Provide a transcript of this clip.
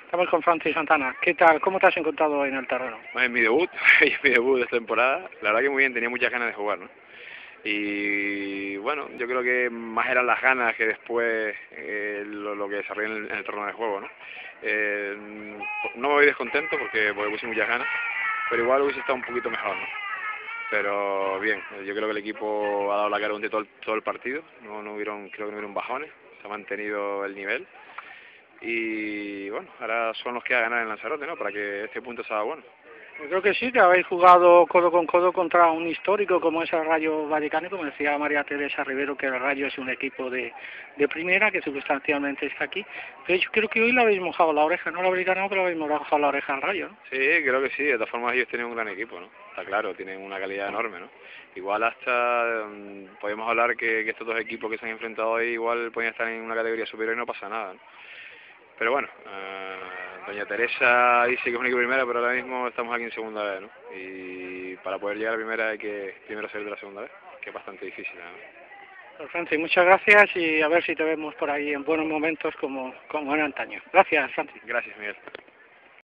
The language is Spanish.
Estamos con Francis Santana. ¿Qué tal? ¿Cómo te has encontrado en el terreno? Es mi debut, es mi debut de esta temporada. La verdad que muy bien, tenía muchas ganas de jugar, ¿no? Y bueno, yo creo que más eran las ganas que después lo que desarrollé en el terreno de juego, ¿no? No me voy descontento porque puse muchas ganas, pero igual hubiese estado un poquito mejor, ¿no? Pero bien, yo creo que el equipo ha dado la cara durante todo el partido, creo que no hubieron bajones, se ha mantenido el nivel. Y bueno, ahora son los que a ganar en Lanzarote, ¿no? Para que este punto sea bueno. Yo creo que sí, que habéis jugado codo con codo contra un histórico como es el Rayo Vallecano, como decía María Teresa Rivero, que el Rayo es un equipo de primera, que sustancialmente está aquí. Pero yo creo que hoy le habéis mojado la oreja, no lo habéis ganado, pero le habéis mojado la oreja al Rayo, ¿no? Sí, creo que sí, de todas formas ellos tienen un gran equipo, ¿no? Está claro, tienen una calidad enorme, ¿no? Igual hasta podemos hablar que estos dos equipos que se han enfrentado hoy igual pueden estar en una categoría superior y no pasa nada, ¿no? Pero bueno, doña Teresa dice que es un equipo de primera, pero ahora mismo estamos aquí en segunda vez, ¿no? Y para poder llegar a primera hay que primero salir de la segunda vez, que es bastante difícil, ¿no? Pues Francis, muchas gracias y a ver si te vemos por ahí en buenos momentos como en antaño. Gracias, Francis. Gracias, Miguel.